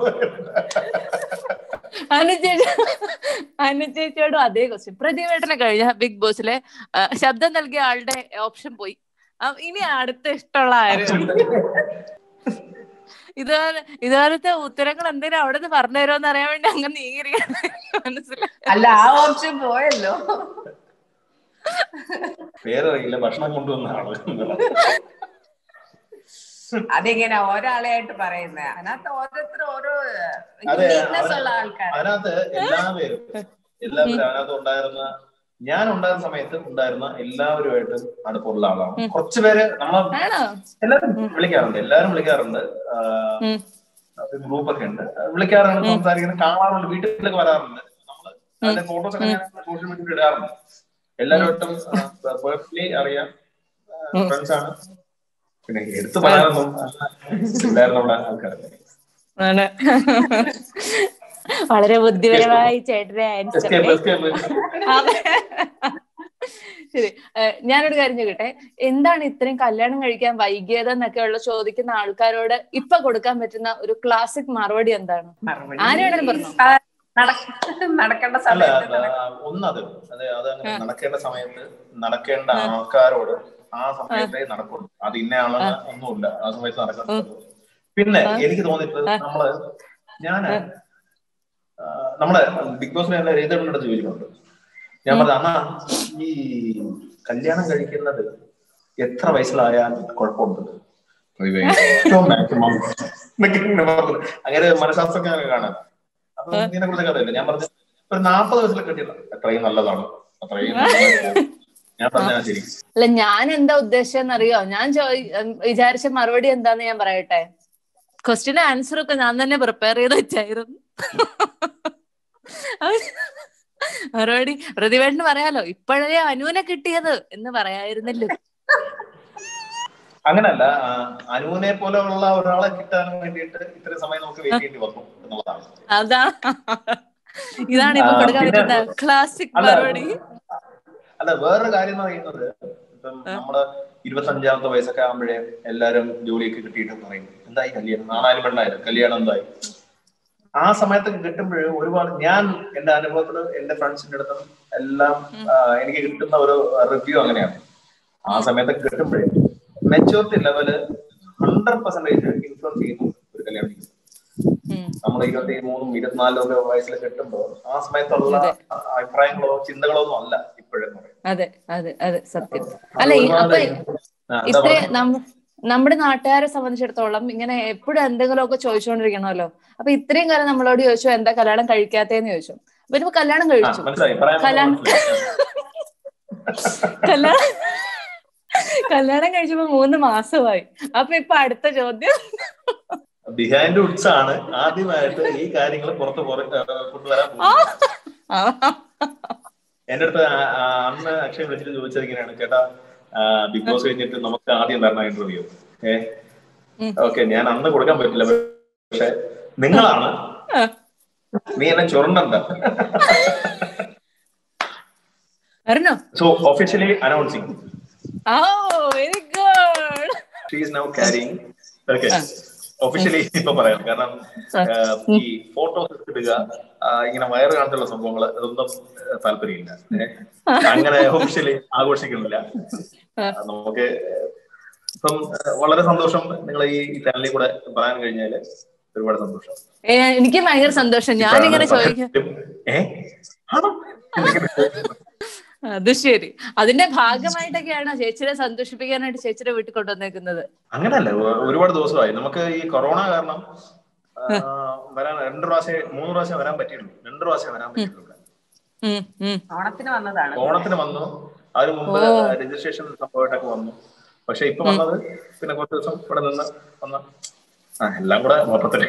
അനുചേച്ചിയോടും അതേ ക്വസ്റ്റ്യൻ. പ്രതിഭേട്ടനെ കഴിഞ്ഞ ബിഗ് ബോസിലെ ശബ്ദം നൽകിയ ആളുടെ ഓപ്ഷൻ പോയി. ഇനി അടുത്ത ഇഷ്ടമുള്ള ആരും. ഇതുപോലത്തെ ഉത്തരങ്ങൾ എന്തെങ്കിലും അവിടെ നിന്ന് പറഞ്ഞു തരുമോന്ന് അറിയാൻ വേണ്ടി അങ്ങനെ നീങ്ങിയിരിക്കണം. മനസ്സിലായി? അല്ല, ആ ഓപ്ഷൻ പോയല്ലോ. പേരറിയില്ല, ഭക്ഷണം കൊണ്ടുവന്ന ആള്. അതെങ്ങനെ ഒരാളെയായിട്ട് പറയുന്നത്? അതിനകത്ത് ഓരോരുത്തരും ഓരോ യൂണിക്നെസ് ഉള്ള ആൾക്കാർ. അതിനകത്ത് എല്ലാവരും അതിനകത്ത് ഉണ്ടായിരുന്ന, ഞാൻ ഉണ്ടായിരുന്ന സമയത്ത് ഉണ്ടായിരുന്ന എല്ലാവരുമായിട്ട് അടുപ്പമുള്ള ആളാണ്. കുറച്ചുപേര് എല്ലാവരും വിളിക്കാറുണ്ട്. ഗ്രൂപ്പൊക്കെ ഉണ്ട്, വിളിക്കാറുണ്ട്, സംസാരിക്കുന്നത് കാണാറുണ്ട്, വീട്ടിലൊക്കെ വരാറുണ്ട്. നമ്മള് അതിന്റെ ഫോട്ടോസ് ഒക്കെ ഞാൻ സോഷ്യൽ മീഡിയയിൽ ഇടാറുണ്ട്. എല്ലാവരുമായിട്ടും പേഴ്സണലി അറിയാം, ഫ്രണ്ട്സ് ആണ്. പിന്നെ എടുത്തു പറയാനൊന്നും ഉണ്ടായിരുന്നുള്ള ആൾക്കാരല്ലേ. വളരെ ബുദ്ധിപരമായി ചേട്ടന്റെ ആൻസർ. ശരി, ഞാനൊരു കാര്യം ചോദിക്കട്ടെ, എന്താണ് ഇത്രയും കല്യാണം കഴിക്കാൻ വൈകിയത് എന്നൊക്കെ ഉള്ള ചോദിക്കുന്ന ആൾക്കാരോട് ഇപ്പൊ കൊടുക്കാൻ പറ്റുന്ന ഒരു ക്ലാസിക് മറുപടി എന്താണ്? ആരെയാണെങ്കിലും പറഞ്ഞു. നടക്കേണ്ട സമയത്ത് അതങ്ങനെ നടക്കേണ്ട സമയത്ത് നടക്കേണ്ട ആൾക്കാരോട് ആ സമയത്തെ നടക്കുള്ളൂ. അത് ഇന്ന ആളെന്ന് ഒന്നുമില്ല, ആ സമയത്ത് നടക്കുന്നത്. പിന്നെ എനിക്ക് തോന്നിയിട്ടുള്ളത്, നമ്മളെ ബിഗ് ബോസിനെ എല്ലാം രേതയുടെ ചോദിച്ചിട്ടുണ്ട്. ഞാൻ പറഞ്ഞ അണ്ണാ, ഈ കല്യാണം കഴിക്കുന്നത് എത്ര വയസ്സിലായാൽ കുഴപ്പമുണ്ട്? അങ്ങനെ മനഃശാസ്ത്രജ്ഞരെ കാണാൻ. അപ്പൊ ഇതിനെ കുറിച്ച് കഥയില്ല. ഞാൻ പറഞ്ഞു ഒരു 40 വയസ്സിൽ കെട്ടില്ല, അത്രയും നല്ലതാണ്, അത്രയും ഞാൻ പറഞ്ഞാൽ ശരി. അല്ല, ഞാൻ എന്താ ഉദ്ദേശിച്ചെന്നറിയോ? ഞാൻ വിചാരിച്ച മറുപടി എന്താന്ന് ഞാൻ പറയട്ടെ. ക്വസ്റ്റ്യൻ ആൻസർ ഒക്കെ ഞാൻ തന്നെ പ്രിപ്പയർ ചെയ്ത് വെച്ചായിരുന്നു. മറുപടി പ്രതിഭേട്ടന് പറയാലോ, ഇപ്പോഴേ അനുവിനെ കിട്ടിയത് എന്ന് പറയായിരുന്നല്ലോ. അങ്ങനല്ല, അനുവിനെ പോലെ ഉള്ള ഒരാളെ കിട്ടാൻ വേണ്ടിയിട്ട് ഇത്രയും സമയം നമുക്ക് വെയിറ്റ് ചെയ്യേണ്ടി വന്നു എന്നുള്ളതാണ്. ഇതാണ് ഇപ്പൊ കൊടുക്കാൻ പറ്റുന്ന ക്ലാസിക് മറുപടി. അല്ല, വേറൊരു കാര്യം എന്ന് പറയുന്നത്, ഇപ്പം നമ്മള് 25-ാമത്തെ വയസ്സൊക്കെ ആകുമ്പോഴേ എല്ലാരും ജോലിയൊക്കെ കിട്ടിയിട്ട് പറയും എന്തായി കല്യാണം, ആണായാലും പെണ്ണായാലും കല്യാണം എന്തായി. ആ സമയത്തൊക്കെ കിട്ടുമ്പോഴേ ഒരുപാട് ഞാൻ എന്റെ അനുഭവത്തില് എന്റെ ഫ്രണ്ട്സിന്റെ അടുത്തും എല്ലാം എനിക്ക് കിട്ടുന്ന ഒരു റിവ്യൂ അങ്ങനെയാണ്. ആ സമയത്തൊക്കെ കിട്ടുമ്പോഴേ മെച്ചൂരിറ്റി ലെവല് 100% ഇൻഫ്ലുവൻസ് ചെയ്യുന്നു ഒരു കല്യാണം. നമ്മൾ 23-ഉം 24-ഉം ഒക്കെ വയസ്സിൽ കിട്ടുമ്പോൾ ആ സമയത്തുള്ള അഭിപ്രായങ്ങളോ ചിന്തകളോ ഒന്നും അല്ല ഇപ്പോഴെന്ന് പറയും. അതെ അതെ അതെ സത്യം. അല്ല അപ്പൊ ഇത്രയും നമ്മുടെ നാട്ടുകാരെ സംബന്ധിച്ചിടത്തോളം ഇങ്ങനെ എപ്പോഴും എന്തെങ്കിലുമൊക്കെ ചോദിച്ചുകൊണ്ടിരിക്കണമല്ലോ. അപ്പൊ ഇത്രയും കാലം നമ്മളോട് ചോദിച്ചു എന്താ കല്യാണം കഴിക്കാത്തേന്ന് ചോദിച്ചു. അപ്പൊ ഇപ്പൊ കല്യാണം കഴിച്ചു, കല്യാണം കഴിച്ചപ്പോ 3 മാസമായി. അപ്പൊ ഇപ്പൊ അടുത്ത ചോദ്യം, ബിഹൈൻഡ് വുഡ്സ് ആണ് ആദ്യമായിട്ട് ഈ കാര്യങ്ങൾ പുറത്ത് കൊണ്ടുവരാൻ പോകുന്നത്. എന്റെ അടുത്ത് അന്ന് അക്ഷയ് വിളിച്ചിട്ട് ചോദിച്ചത് ഇങ്ങനെയാണ്, ചേട്ടാ ബിഗ് ബോസ് കഴിഞ്ഞിട്ട് നമുക്ക് ആദ്യം തരണം ഇന്റർവ്യൂ. ഓക്കെ, ഞാൻ അന്ന് കൊടുക്കാൻ പറ്റില്ല, പക്ഷെ നിങ്ങളാണ്, നീ എന്നെ ചുരണ്ടണ്ട. So officially announcing. Very good. She is now carrying. Okay, officially ഇപ്പൊ പറയാം. കാരണം ഈ ഫോട്ടോസ് ഇടുക, ഇങ്ങനെ വയറ് കാണത്തുള്ള സംഭവങ്ങൾ അതൊന്നും താല്പര്യമില്ല. അങ്ങനെ ഒഫീഷ്യലി ആഘോഷിക്കുന്നില്ല. നമുക്ക് ഇപ്പം വളരെ സന്തോഷം നിങ്ങൾ ഈ ചാനലിൽ കൂടെ പറയാൻ കഴിഞ്ഞാല്. ഒരുപാട് സന്തോഷം. എനിക്ക് ഭയങ്കര സന്തോഷം. ഞാനിങ്ങനെ ചോദിക്കും, അത് ശരി, അതിന്റെ ഭാഗമായിട്ടൊക്കെയാണോ ചേച്ചിയെ സന്തോഷിപ്പിക്കാനായിട്ട് ചേച്ചിയുടെ വീട്ടിൽ കൊണ്ടുവന്നേക്കുന്നത്? അങ്ങനല്ല, ഒരുപാട് ദിവസമായി നമുക്ക് ഈ കൊറോണ കാരണം വരാൻ 2 പ്രാവശ്യം 3 പ്രാവശ്യം വരാൻ പറ്റിയുള്ളൂ. 2 പ്രാവശ്യം വരാൻ പറ്റിയുള്ളൂ. ഓണത്തിന് വന്നതാണ്. ഓണത്തിന് വന്നു, അതിന് മുമ്പ് രജിസ്ട്രേഷൻ സംഭവമായിട്ടൊക്കെ വന്നു. പക്ഷെ ഇപ്പൊ വന്നത് പിന്നെ കുറച്ച് ദിവസം ഇവിടെ നിന്ന് വന്ന എല്ലാം കൂടെ മൊത്തത്തില്.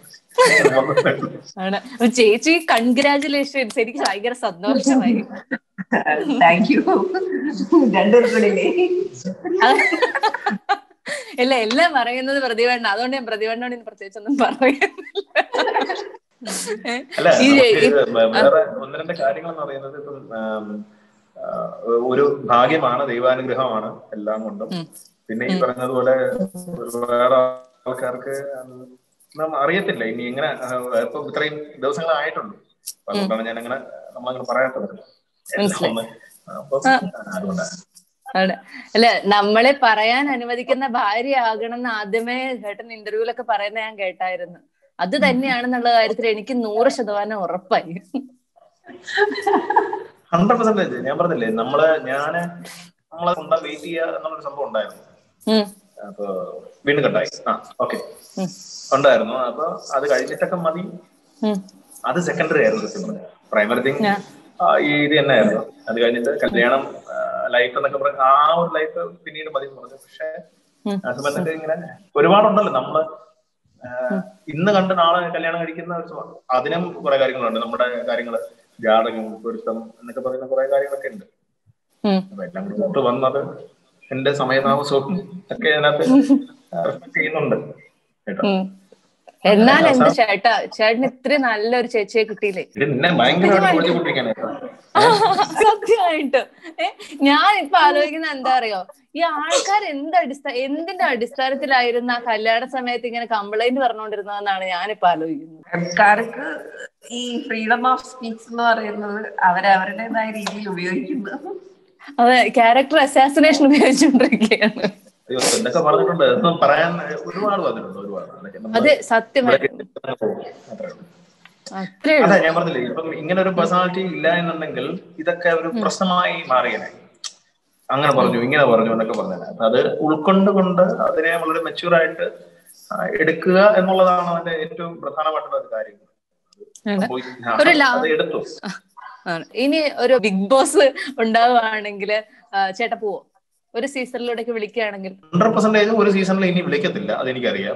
ചേച്ചി കൺഗ്രാജുലേഷൻസ്. എനിക്ക് ഭയങ്കര സന്തോഷമായി. Thank you. ഇല്ല, എല്ലാം പറയുന്നത് പ്രതിവേണ്ട, അതുകൊണ്ട് ഞാൻ പ്രതിവേണ്ടോട് പ്രത്യേകിച്ചൊന്നും പറയുന്നില്ല. അല്ല, വേറെ 1-2 കാര്യങ്ങൾ എന്ന് പറയുന്നത് ഇപ്പം ഒരു ഭാഗ്യമാണ്, ദൈവാനുഗ്രഹമാണ് എല്ലാം കൊണ്ടും. പിന്നെ ഈ പറഞ്ഞതുപോലെ വേറെ ആൾക്കാർക്ക് അറിയത്തില്ല ഇനി എങ്ങനെ. ഇപ്പൊ ഇത്രയും ദിവസങ്ങളായിട്ടുള്ളൂ, അതുകൊണ്ടാണ് ഞാൻ അങ്ങനെ നമ്മളങ്ങനെ പറയാത്തത്. അല്ല, നമ്മളെ പറയാൻ അനുവദിക്കുന്ന ഭാര്യ ആകണം എന്ന് ആദ്യമേ ചേട്ടൻ ഇന്റർവ്യൂലൊക്കെ പറയുന്ന ഞാൻ കേട്ടായിരുന്നു. അത് തന്നെയാണെന്നുള്ള കാര്യത്തിൽ എനിക്ക് 100% ഉറപ്പായി. 100% ഞാൻ പറഞ്ഞില്ലേ, നമ്മളെ കൊണ്ടാ വെയിറ്റ് ചെയ്യുക എന്നുള്ളൊരു സംഭവം ഉണ്ടായിരുന്നു. അപ്പൊ വീണ്ടും കണ്ടായി. ഓക്കെ, ഉണ്ടായിരുന്നു. അപ്പൊ അത് കഴിഞ്ഞിട്ടൊക്കെ മതി, അത് സെക്കൻഡറി ആയിരുന്നു. പ്രൈമറി തിങ് ഈ ഇത് തന്നെ ആയിരുന്നു. അത് കഴിഞ്ഞിട്ട് കല്യാണം, ലൈഫ് എന്നൊക്കെ പറഞ്ഞ ആ ഒരു ലൈഫ് പിന്നീട് മതി പറഞ്ഞു. പക്ഷെ ആ സമയത്തൊക്കെ ഇങ്ങനെ ഒരുപാടുണ്ടല്ലോ നമ്മള് ഇന്ന് കണ്ട് നാളെ കല്യാണം കഴിക്കുന്ന ഒരു, അതിനും കുറെ കാര്യങ്ങളുണ്ട്. നമ്മുടെ കാര്യങ്ങള്, ജാതകം, പൊരുത്തം എന്നൊക്കെ പറയുന്ന കുറെ കാര്യങ്ങളൊക്കെ ഉണ്ട്. അപ്പൊ എല്ലാം കൂടെ വന്നത് എന്റെ സമയതാമസവും ഒക്കെ അതിനകത്ത് റിഫ്ലക്ട് ചെയ്യുന്നുണ്ട് കേട്ടോ. എന്നാൽ എന്ത് ചേട്ടാ, ചേട്ടന് ഇത്രയും നല്ലൊരു ചേച്ചിയെ കിട്ടിയില്ലേ? സത്യമായിട്ട് ഞാൻ ഇപ്പൊ ആലോചിക്കുന്ന എന്താ അറിയോ, ഈ ആൾക്കാർ എന്തിന്റെ അടിസ്ഥാനത്തിലായിരുന്നു ആ കല്യാണ സമയത്ത് ഇങ്ങനെ കംപ്ലൈന്റ് പറഞ്ഞുകൊണ്ടിരുന്നതെന്നാണ് ഞാനിപ്പോ ആലോചിക്കുന്നത്. ആൾക്കാർക്ക് ഈ ഫ്രീഡം ഓഫ് സ്പീച്ച് എന്ന് പറയുന്നത് അവരവരുടേതായ രീതിയിൽ ഉപയോഗിക്കുന്നത്. അതെ, ക്യാരക്ടർ അസാസിനേഷൻ ഉപയോഗിച്ചുകൊണ്ടിരിക്കുകയാണ്. എന്തൊക്കെ പറഞ്ഞിട്ടുണ്ട് പറയാൻ ഒരുപാട് പറഞ്ഞിട്ടുണ്ട്, ഒരുപാട്. അതെ, സത്യമായിട്ട്. അതെ, ഞാൻ പറഞ്ഞില്ലേ, ഇപ്പം ഇങ്ങനെ ഒരു പേഴ്സണാലിറ്റി ഇല്ല എന്നുണ്ടെങ്കിൽ ഇതൊക്കെ ഒരു പ്രശ്നമായി മാറിയനെ. അങ്ങനെ പറഞ്ഞു, ഇങ്ങനെ പറഞ്ഞു എന്നൊക്കെ പറഞ്ഞത്. അത് ഉൾക്കൊണ്ടുകൊണ്ട് അതിനെ വളരെ മെച്യൂറായിട്ട് എടുക്കുക എന്നുള്ളതാണ് അതിന്റെ ഏറ്റവും പ്രധാനമായിട്ടുള്ള ഒരു കാര്യം. അത് എടുത്തു. ഇനി ഒരു ബിഗ് ബോസ് ഉണ്ടാവുകയാണെങ്കിൽ ചേട്ടാ പോവോ? ഒരു സീസണിലൂടെയൊക്കെ വിളിക്കുകയാണെങ്കിൽ? 100% ഒരു സീസണിൽ ഇനി വിളിക്കത്തില്ല, അതെനിക്കറിയാം.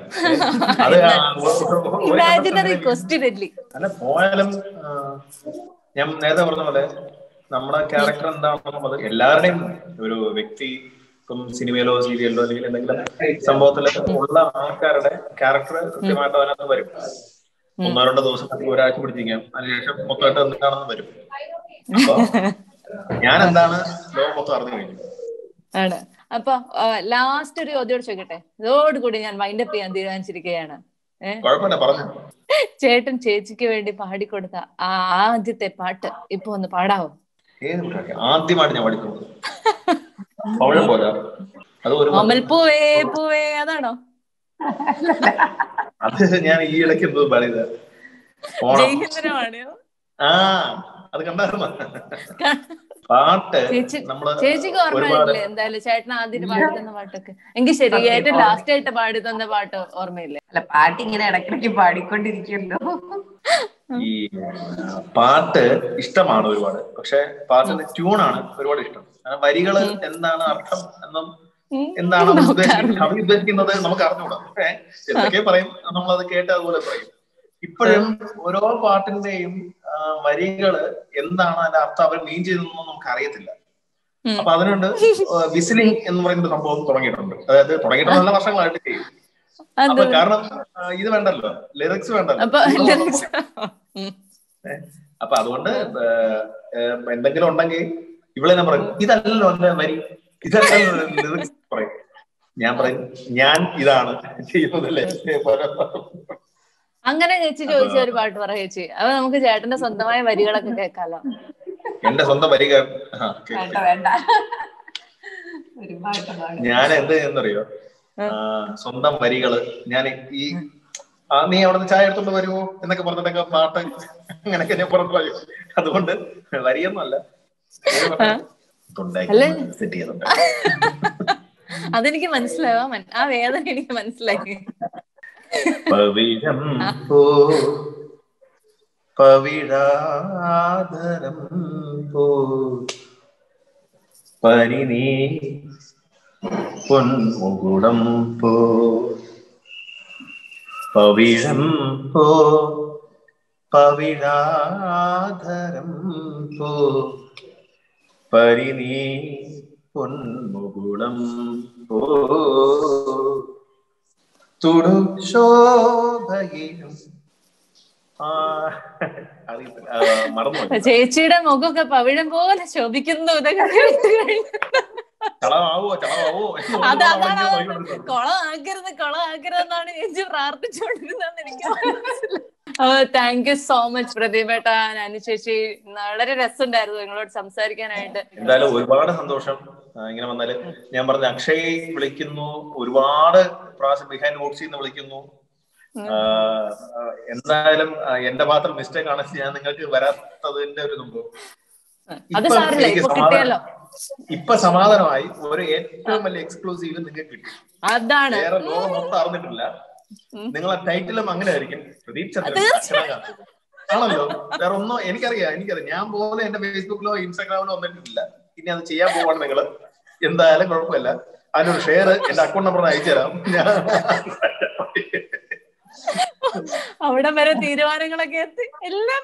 അല്ല, പോയാലും ഞാൻ നേരത്തെ പറഞ്ഞ പോലെ നമ്മുടെ ക്യാരക്ടർ എന്താണെന്നുള്ളത് എല്ലാവരുടെയും ഒരു വ്യക്തി, ഇപ്പം സിനിമയിലോ സീരിയലിലോ അല്ലെങ്കിൽ എന്തെങ്കിലും സംഭവത്തില് ഉള്ള ആൾക്കാരുടെ ക്യാരക്ടർ കൃത്യമായിട്ട് അതിനകത്ത് വരും. 1-2 ദിവസം ഒരാഴ്ച പിടിച്ചിരിക്കാം, അതിനുശേഷം മൊത്തമായിട്ട് എന്താണെന്ന് വരും. അപ്പൊ ഞാൻ എന്താണ് ലോകം മൊത്തം അറിഞ്ഞു കഴിഞ്ഞു. ആണ്. അപ്പൊ ലാസ്റ്റ് ഒരു ചോദ്യോട് ചോദിക്കട്ടെ, ഇതോടുകൂടി ഞാൻ വൈൻഡപ്പ് ചെയ്യാൻ തീരുമാനിച്ചിരിക്കുകയാണ്. ചേട്ടൻ ചേച്ചിക്ക് വേണ്ടി പാടിക്കൊടുത്ത ആ ആദ്യത്തെ പാട്ട് ഇപ്പൊ ഒന്ന് പാടാവോ? ആദ്യമായിട്ട് ഞാൻ പഠിക്കുന്നത് അമൽപ്പൂവേ പൂവേ അതാണോ? അത് ഞാൻ ഈ ഇടയ്ക്ക് എന്തോ പാടിയത് ജയ്ഹിന്ദ്രമാണോ? അത് കണ്ടായിരുന്നോ പാട്ട്? ചേച്ചിക്ക് ഓർമ്മയില്ലേ എന്തായാലും ചേട്ടൻ ആദ്യം പാടി തന്ന പാട്ടൊക്കെ? എങ്കിൽ ശരി, ഏറ്റവും ലാസ്റ്റ് ആയിട്ട് പാടി തന്ന പാട്ട് ഓർമ്മയില്ലേ? അല്ല, പാട്ട് ഇങ്ങനെ ഇടയ്ക്കിടയ്ക്ക് പാടിക്കൊണ്ടിരിക്കുമല്ലോ. ഈ പാട്ട് ഇഷ്ടമാണ് ഒരുപാട്, പക്ഷെ പാട്ടിന്റെ ട്യൂണാണ് ഒരുപാട് ഇഷ്ടം. വരികള് എന്താണ് അർത്ഥം എന്നും എന്താണ് ഉദ്ദേശിക്കുന്നത് നമുക്ക് അറിഞ്ഞൂടാ. എന്തൊക്കെ പറയും നമ്മളത് കേട്ട് അതുപോലെ പറയും. ഇപ്പോഴും ഓരോ പാട്ടിന്റെയും വരികള് എന്താണ് അതിന്റെ അർത്ഥം അവർ മീൻ ചെയ്തതെന്നൊന്നും നമുക്ക് അറിയത്തില്ല. അപ്പൊ അതിനുണ്ട് വിസിലിംഗ് എന്ന് പറയുന്ന സംഭവം തുടങ്ങിയിട്ടുണ്ട്. അതായത് തുടങ്ങിയിട്ട് നല്ല വർഷങ്ങളായിട്ട് ചെയ്യും. അപ്പൊ കാരണം ഇത് വേണ്ടല്ലോ, ലിറിക്സ് വേണ്ടല്ലോ. അപ്പൊ അതുകൊണ്ട് എന്തെങ്കിലും ഉണ്ടെങ്കിൽ ഇവിടെ ഞാൻ പറയും ഇതല്ലല്ലോ എന്റെ വരി, ഇതല്ലല്ലോ ലിറിക്സ് പറയും. ഞാൻ പറയും ഞാൻ ഇതാണ് ചെയ്യുന്നതല്ലേ. അങ്ങനെ ചേച്ചി ചോദിച്ച ഒരു പാട്ട് പറ ചേച്ചി, അപ്പൊ നമുക്ക് ചേട്ടന്റെ സ്വന്തമായ വരികളൊക്കെ കേൾക്കാലോ. എന്റെ സ്വന്തം വരിക ഞാൻ എന്ത് ചെയ്യുന്നറിയോ? സ്വന്തം വരികള് ഞാൻ ഈ നീ അവിടുന്ന് ചായ എടുത്തോണ്ട് വരുമോ എന്നൊക്കെ പറഞ്ഞിട്ടൊക്കെ പാട്ട് അങ്ങനെയൊക്കെ ഞാൻ പുറത്ത് പറയും. അതുകൊണ്ട് വരിയൊന്നുമല്ല, സെറ്റ് ചെയ്യുന്നുണ്ട്. അതെനിക്ക് മനസ്സിലാവാ, ആ വേദന എനിക്ക് മനസ്സിലാക്കി. പവിഴം പോ പവിഴാധരം പോ പരിനീ പൊന്മുകുടം പോ പവിഴം പോ പവിഴാധരം പോ പരിനീ പൊന്മുകുടം പോ തുടു ശോഭയിലും. ചേച്ചിയുടെ മുഖമൊക്കെ പവിഴം പോലെ ശോഭിക്കുന്നു. കൊളമാക്കരുതെന്നാണ് ചേച്ചി പ്രാർത്ഥിച്ചുകൊണ്ടിരുന്നതെന്ന് എനിക്ക് മനസ്സിലായി. താങ്ക് യു സോ മച്ച് പ്രദീപേട്ട, അനു ചേച്ചി. വളരെ രസമുണ്ടായിരുന്നു നിങ്ങളോട് സംസാരിക്കാനായിട്ട്. എന്തായാലും ഒരുപാട് സന്തോഷം ഇങ്ങനെ വന്നാല്. ഞാൻ പറഞ്ഞ അക്ഷയ് വിളിക്കുന്നു, ഒരുപാട് പ്രാവശ്യം ബിഹൈൻഡ് ബോക്സിൽ നിന്ന് വിളിക്കുന്നു. എന്തായാലും എന്റെ ഭാഗത്ത് മിസ്റ്റേക്ക് ആണ് ഞാൻ നിങ്ങൾക്ക് വരാത്തതിന്റെ ഒരു സംഭവം. ഇപ്പൊ സമാധാനമായി. ഒരു ഏറ്റവും വലിയ എക്സ്ക്ലൂസീവ് നിങ്ങൾക്ക് കിട്ടി. അതാണ് വേറെ ലോകം മൊത്തം അറിഞ്ഞിട്ടില്ല. നിങ്ങളെ ടൈറ്റിലും അങ്ങനെ ആയിരിക്കും, പ്രദീപ് ചന്ദ്രൻ ആണല്ലോ. വേറെ ഒന്നും എനിക്കറിയാം. ഞാൻ പോലെ എന്റെ ഫേസ്ബുക്കിലോ ഇൻസ്റ്റാഗ്രാമിലോ വന്നിട്ടില്ല. ഇനി അത് ചെയ്യാൻ പോവാണ് നിങ്ങള്. എന്തായാലും കുഴപ്പമില്ല. അതിനൊരു ഷെയർ എന്റെ അക്കൗണ്ട് നമ്പർ അയച്ചു തരാം. അവിടെ വരെ തീരുമാനങ്ങളൊക്കെ എത്തി എല്ലാം.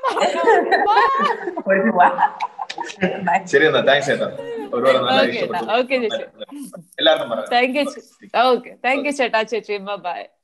ശരി എന്നാ, താങ്ക്സ് ചേട്ടാ. ഓക്കെ ചേച്ചി, എല്ലാവർക്കും താങ്ക് യു ചേട്ടാ ചേച്ചി. ബൈ.